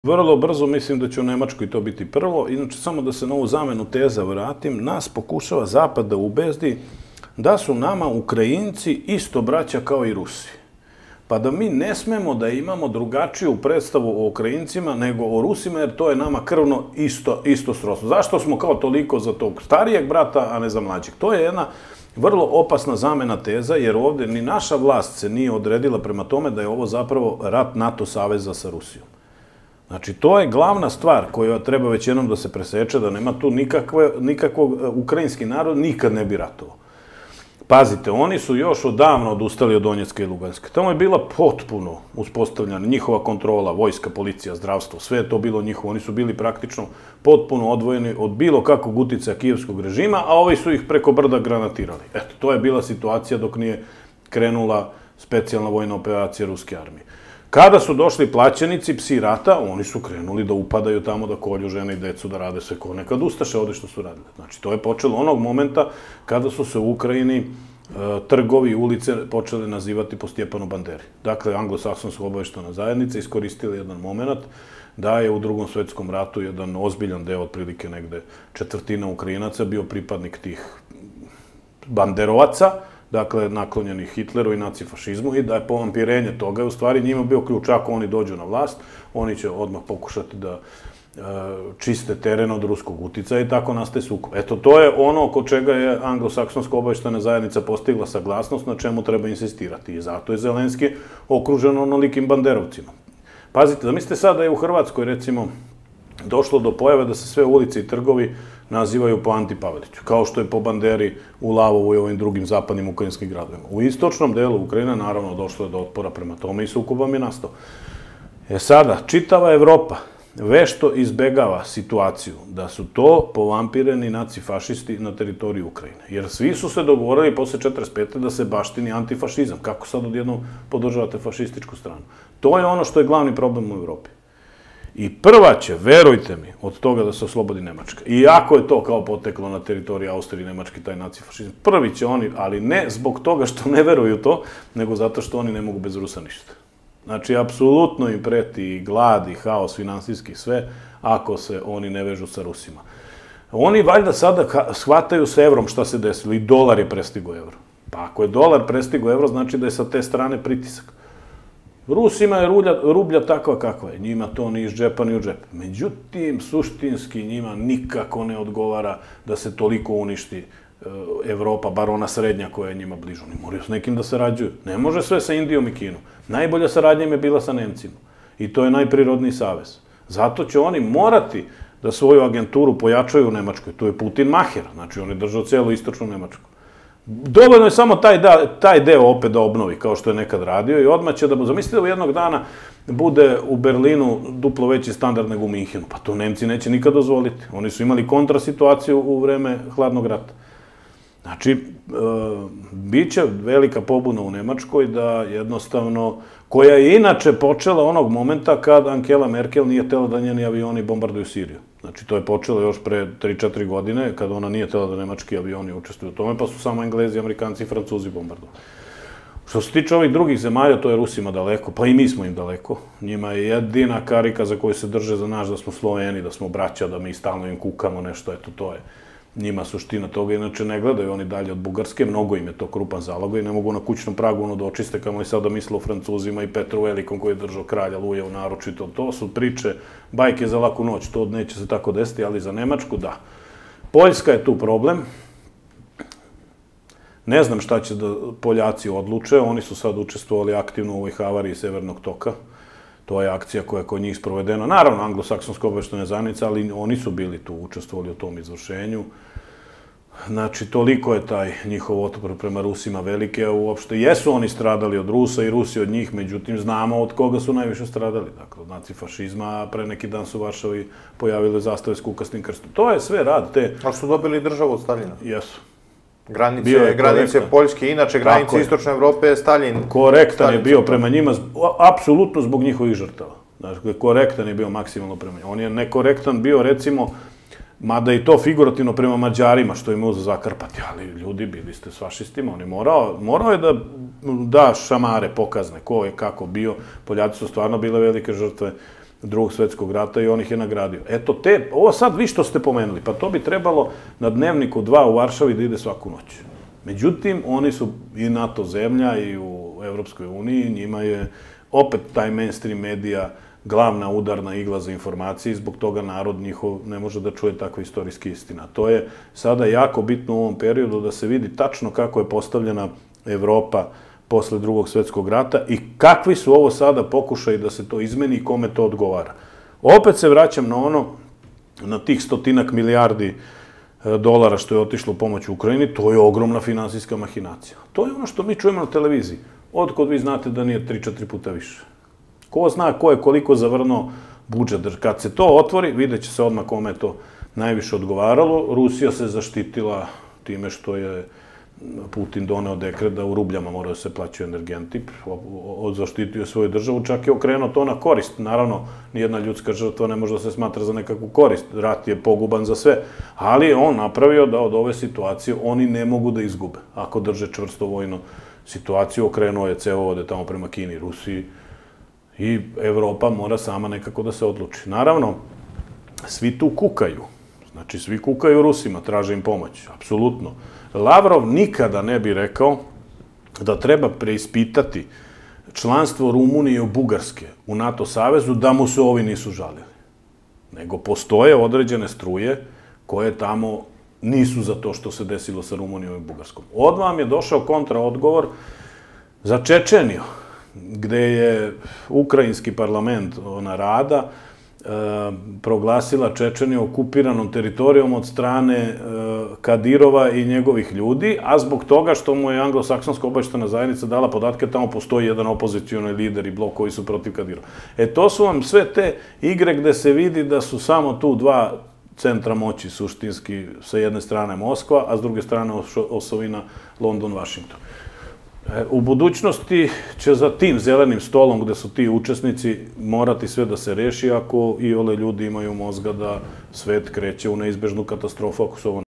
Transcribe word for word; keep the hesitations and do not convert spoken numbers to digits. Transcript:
Vrlo brzo mislim da će u Nemačkoj to biti prvo. Inače, samo da se na ovu zamenu teza vratim, nas pokušava Zapad da ubezdi da su nama Ukrajinci isto braća kao i Rusi. Pa da mi ne smemo da imamo drugačiju predstavu o Ukrajincima nego o Rusima, jer to je nama krvno isto, isto srodstvo. Zašto smo kao toliko za tog starijeg brata, a ne za mlađeg? To je jedna vrlo opasna zamena teza, jer ovde ni naša vlast se nije odredila prema tome da je ovo zapravo rat NATO saveza sa Rusijom. Znači, to je glavna stvar koja treba već jednom da se preseče, da nema tu nikakvog, ukrajinski narod nikad ne bi ratovao. Pazite, oni su još odavno odustali od Donjecka i Luganska. Tamo je bila potpuno uspostavljena njihova kontrola, vojska, policija, zdravstvo, sve je to bilo njihovo. Oni su bili praktično potpuno odvojeni od bilo kakvog uticaja kijevskog režima, a ovi su ih preko brda granatirali. Eto, to je bila situacija dok nije krenula specijalna vojna operacija ruske armije. Kada su došli plaćenici, psi rata, oni su krenuli da upadaju tamo, da kolju žene i decu, da rade sve ko nekad ustaše ovde što su radili. Znači, to je počelo onog momenta kada su se u Ukrajini trgovi i ulice počeli nazivati po Stjepanu Banderi. Dakle, anglosaksonska obaveštena zajednica iskoristila jedan moment da je u Drugom svetskom ratu jedan ozbiljan deo, otprilike negde četvrtina Ukrajinaca, bio pripadnik tih banderovaca, dakle, naklonjenih Hitleru i nacifašizmu, i da je povampirenje toga, u stvari njima bio ključ. Ako oni dođu na vlast, oni će odmah pokušati da čiste teren od ruskog uticaja i tako nastaje sukob. Eto, to je ono oko čega je anglosaksonska obaveštena zajednica postigla saglasnost, na čemu treba insistirati. I zato je Zelenski okružen onolikim banderovcima. Pazite, da mislite sad da je u Hrvatskoj, recimo, došlo do pojave da se sve ulice i trgovi nazivaju po Anti Paveliću, kao što je po Banderi u Lavovu i ovim drugim zapadnim ukrajinskim gradovima. U istočnom delu Ukrajine, naravno, došlo je do otpora prema tome i sukob vam je nastao. E sada, čitava Evropa vešto izbegava situaciju da su to povampireni nacifašisti na teritoriji Ukrajine. Jer svi su se dogovorili posle četrdeset pete da se baštini antifašizam. Kako sad odjednom podržavate fašističku stranu? To je ono što je glavni problem u Evropi. I prva će, verujte mi, od toga da se oslobodi Nemačka. Iako je to kao poteklo na teritoriji Austrije i Nemačke, taj nacifašizam, prvi će oni, ali ne zbog toga što ne veruju to, nego zato što oni ne mogu bez Rusa ništa. Znači, apsolutno im preti i glad i haos finansijski sve, ako se oni ne vežu sa Rusima. Oni valjda sada shvataju sa evrom šta se desilo, i dolar je prestigo evro. Pa ako je dolar prestigo evro, znači da je sa te strane pritisak. Rusima je rublja takva kakva je, njima to ni iz džepa ni u džep. Međutim, suštinski njima nikako ne odgovara da se toliko uništi Evropa, bar ona srednja koja je njima bliža. Oni moraju s nekim da sarađuju. Ne može sve sa Indijom i Kinom. Najbolja saradnja im je bila sa Nemcima. I to je najprirodniji savez. Zato će oni morati da svoju agenturu pojačaju u Nemačkoj. Tu je Putin maher, znači on je držao celu istočnu Nemačku. Dovoljno je samo taj deo opet da obnovi, kao što je nekad radio, i odmah će da... Zamislite da u jednog dana bude u Berlinu duplo veći standard nego u Minhenu. Pa to Nemci neće nikad dozvoliti. Oni su imali kontrasituaciju u vreme hladnog rata. Znači, bit će velika pobuna u Nemačkoj da jednostavno, koja je inače počela onog momenta kad Angela Merkel nije htela da njeni avioni bombarduju Siriju. Znači, to je počelo još pre tri četiri godine, kad ona nije htela da nemački avioni učestvuju u tome, pa su samo Englezi, Amerikanci i Francuzi bombardovali. Što se tiče ovih drugih zemalja, to je Rusima daleko, pa i mi smo im daleko. Njima je jedina karika za koju se drže za nas da smo Sloveni, da smo braća, da mi stalno im kukamo nešto, eto, to je njima suština toga. Inače, ne gledaju oni dalje od Bugarske, mnogo im je to krupan zalog i ne mogu na kućnom pragu ono da očiste, kamo i sada misle o Francuzima i Petru Velikom koji je držao kralja Luja u naročito. To su priče, bajke za laku noć, to neće se tako desiti, ali za Nemačku da. Poljska je tu problem. Ne znam šta će da Poljaci odluče, oni su sad učestvovali aktivno u ovoj havariji Severnog toka. To je akcija koja je kod njih sprovedena. Naravno, anglosaksonska obaveštena zajednica, ali oni su bili tu, učestvovali u tom izvršenju. Znači, toliko je taj njihov otpor prema Rusima velike, a uopšte jesu oni stradali od Rusa i Rusi od njih, međutim, znamo od koga su najviše stradali. Dakle, od nacifašizma, a pre neki dan su u Varšavi pojavile zastave s kukasnim krstom. To je sve rad te... Ali su dobili državu od Staljina? Jesu. Granice Poljske, inače granice Istočne Evrope je Stalin. Korektan je bio prema njima, apsolutno zbog njihovih žrtava. Dakle, korektan je bio maksimalno prema njima. On je nekorektan bio, recimo, mada i to figurativno prema Mađarima, što imao za Zakarpatje, ali ljudi, bili ste s fašistima, on je morao, morao je da da šamare, pokazne, ko je kako bio. Poljaci su stvarno bile velike žrtve. drugog svetskog rata i on ih je nagradio. Eto, te, ovo sad vi što ste pomenuli, pa to bi trebalo na Dnevniku dva u Varšavi da ide svaku noć. Međutim, oni su i NATO zemlja i u Evropskoj uniji, njima je opet taj mainstream medija glavna udarna igla za informacije i zbog toga narod njihov ne može da čuje takve istorijske istina. To je sada jako bitno u ovom periodu da se vidi tačno kako je postavljena Evropa posle drugog svetskog rata i kakvi su ovo sada pokušaji da se to izmeni i kome to odgovara. Opet se vraćam na ono, na tih stotinak milijardi dolara što je otišlo u pomoć Ukrajini, to je ogromna finansijska mahinacija. To je ono što mi čujemo na televiziji. Odkod vi znate da nije tri četiri puta više. Ko zna ko je koliko zavrnuo budžet. Kad se to otvori, vidjet će se odmah kome je to najviše odgovaralo. Rusija se zaštitila time što je Putin doneo dekret da u rubljama moraju se plaćaju energenti, zaštitio svoju državu, čak je okrenuo to na korist. Naravno, nijedna ljudska žrtva ne može da se smatra za nekakvu korist. Rat je poguban za sve, ali je on napravio da od ove situacije oni ne mogu da izgube. Ako drže čvrsto vojnu situaciju, okrenuo je cevovode tamo prema Kini, Rusiji i Evropa mora sama nekako da se odluči. Naravno, svi tu kukaju. Znači, svi kukaju Rusima, traže im pomoć, apsolutno. Lavrov nikada ne bi rekao da treba preispitati članstvo Rumunije i Bugarske u NATO savezu da mu se ovi nisu žalili. Nego postoje određene struje koje tamo nisu za to što se desilo sa Rumunijom i Bugarskom. Odmah vam je došao kontraodgovor za Čečeniju, gde je ukrajinski parlament, ona Rada, proglasila Čečeniju okupiranom teritorijom od strane Kadirova i njegovih ljudi, a zbog toga što mu je anglosaksonska obavještajna zajednica dala podatke, tamo postoji jedan opozicioni lider i blok koji su protiv Kadirova. E, to su vam sve te igre gde se vidi da su samo tu dva centra moći suštinski, sa jedne strane Moskva, a s druge strane osovina London-Washington. U budućnosti će za tim zelenim stolom gde su ti učesnici morati sve da se reši ako i ole ljudi imaju mozga da svet kreće u neizbežnu katastrofu ako se ovo